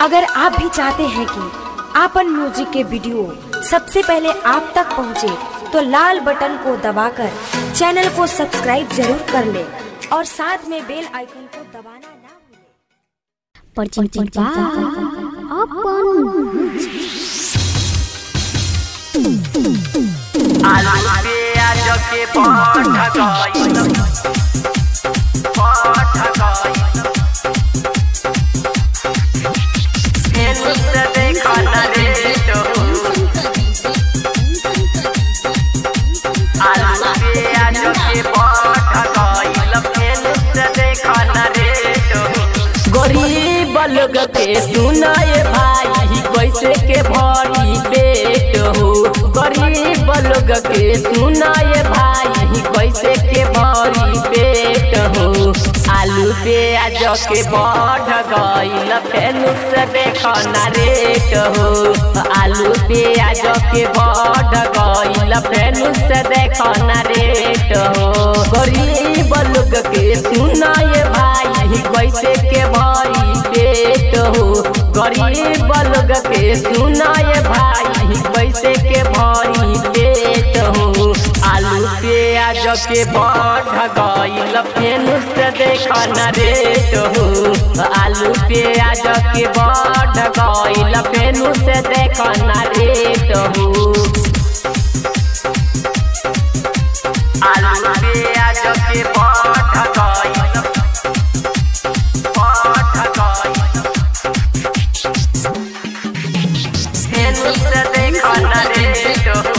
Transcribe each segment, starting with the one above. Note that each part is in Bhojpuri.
अगर आप भी चाहते हैं कि आपन म्यूजिक के वीडियो सबसे पहले आप तक पहुंचे, तो लाल बटन को दबाकर चैनल को सब्सक्राइब जरूर कर ले और साथ में बेल आइकन को दबाना ना गरीब लोग के सुनाए भाई कैसे के भरी पेट हो। गरीब लोग के सुनाए भाई कैसे के भरी पेट हो। आलू प्याज के बढ़ गईल फेनु से देखना रेट हो। आलू प्याज के बढ़ गईल फेनु से देखना रेट हो। गरीब लोग के सुनाए भाई कैसे के भरी पेट हो। गरीब लोग के सुनाए भाई कैसे के भरी पेट हो। आलू प्याज के बढ़ गईल फेनु से देखना रेट हो। आलू प्याज के बढ़ गईल फेनु से देखना रेट हो। आलू प्याज के बढ़ गईल फेनु से देखना रेट हो।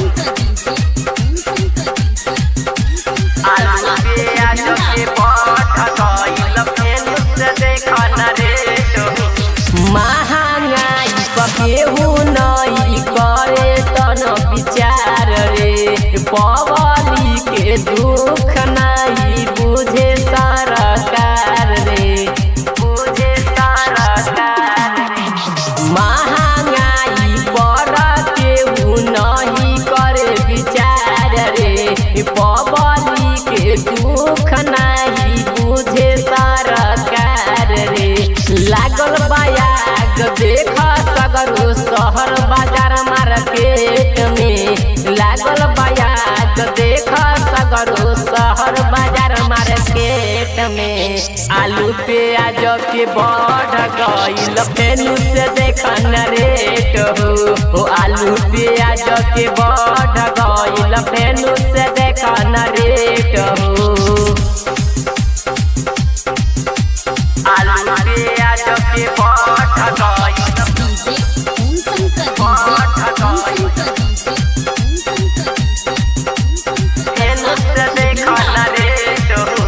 आलू प्याज के बढ़ गईल फेनु से देखना रेट हो। महंगाई केहू नहीं करे तन विचार रे। पवली के दुख नहीं बुझे सरकार रे, बुझे सरकार रे। महंगाई पर केहू नहीं करे विचार रे। पवली के दुख नहीं बुझे सरकार रे। लागल बायाग देख सगरो शहर बाजार मार्केट में। लागल बायाग देख सगरो शहर बाजार मार्केट में। आलू प्याज के बढ़ गईल फेनु से देखना रेट हो। आलू प्याज के बढ़ गईल फेनु से देखना रेट हो। आलू प्याज के बढ़ गईल फेनु से देखना रेट हो।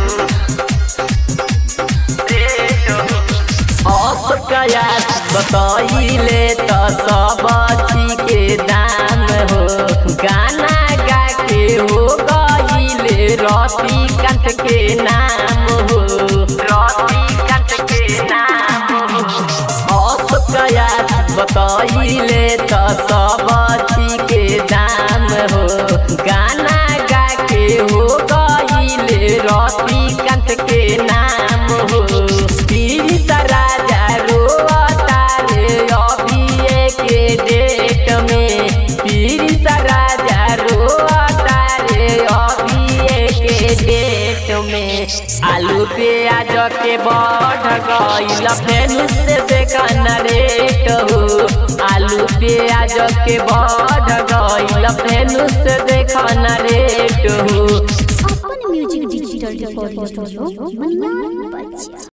बताइले तो सब चीज के दाम हो। गाना गा के हो गईले रतिकांत के नाम हो। रतिकांत के नाम हो। बताइले तो सब चीज के दाम हो। गाना गा के हो गईले रतिकांत के नाम हो। राजा रोता रे अभी के डेट में। पीर राजा रोता रे अभी के डेट में। आलू प्याज के बढ़ गईल फेनु से देखना रेट हो। आलू प्याज के बढ़ गईल फेनु से देखना रेट हो। अपन music digital recording studio Maniyar बच्चा।